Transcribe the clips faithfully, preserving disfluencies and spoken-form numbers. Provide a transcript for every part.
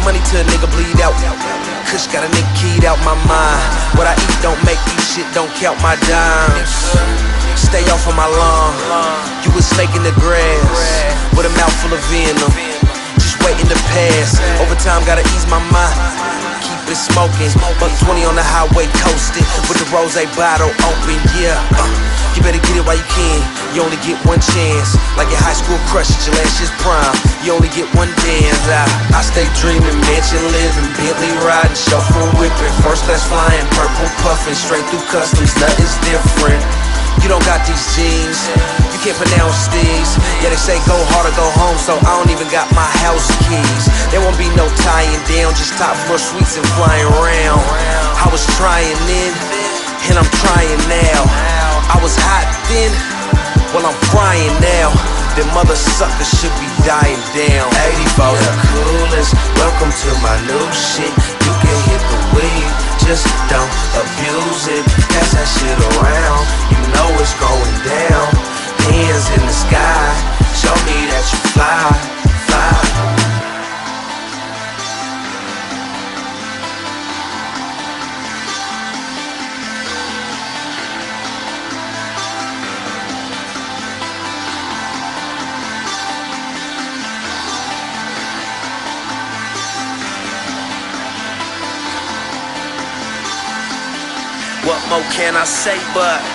money till a nigga bleed out. Kush got a nigga keyed out my mind. What I eat don't make me shit, don't count my dimes. Stay off of my lawn. You a snake in the grass with a mouth full of venom, just waiting to pass. Over time, gotta ease my mind. Keep it smoking. Buck twenty on the highway coasting with the rose bottle open. Yeah, uh, you better get it while you can. You only get one chance. Like your high school crush at your last year's prime. You only get one dance. I, I stay dreaming, mansion living, Bentley riding, chauffeur whipping, first class flying, purple puffing, straight through customs. Nothing's different. You don't got these jeans, you can't pronounce these. Yeah, they say go hard or go home, so I don't even got my house keys. There won't be no tying down, just top floor suites and flying around. I was trying then, and I'm trying now. I was hot then, well I'm frying now. Them mother suckers should be dying down. eighty-four the coolest, welcome to my new shit. You can hit the weed, just don't abuse it. Pass that shit around, you know it's going down. Hands in the sky, show me that you fly, fly. What more can I say but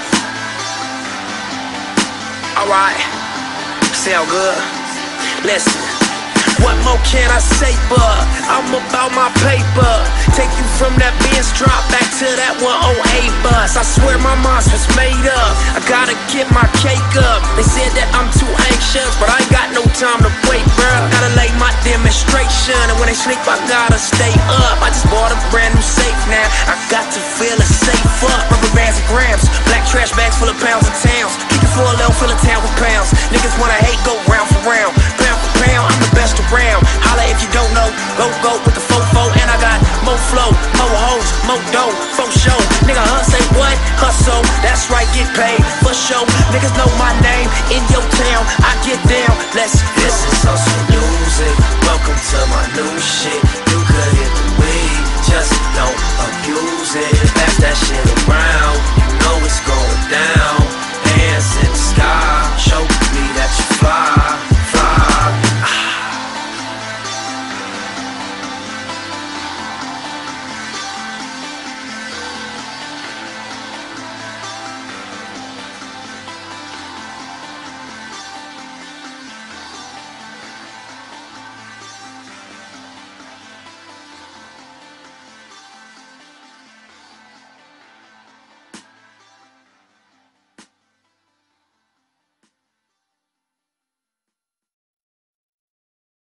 alright, sound good? Listen, what more can I say but I'm about my paper. Take you from that Benz drop back to that one oh eight bus. I swear my mind's was made up, I gotta get my cake up. They said that I'm too anxious, but I ain't got no time to wait, bruh. Gotta lay my demonstration, and when they sleep I gotta stay up. I just bought a brand new safe now, I got to feel it safe up. Rubber bands and grams, black trash bags full of pounds and towns. Keep it for a little, fill a town with pounds. Niggas wanna hate, go round for round, pound for pound, I'm the best around. Holla if you don't know, go go with the fofo. And I got more flow, more hoes, more dough, for show. Nigga, huh, say what? Hustle, that's right, get paid for show. Niggas know my name in your town, I get down, let's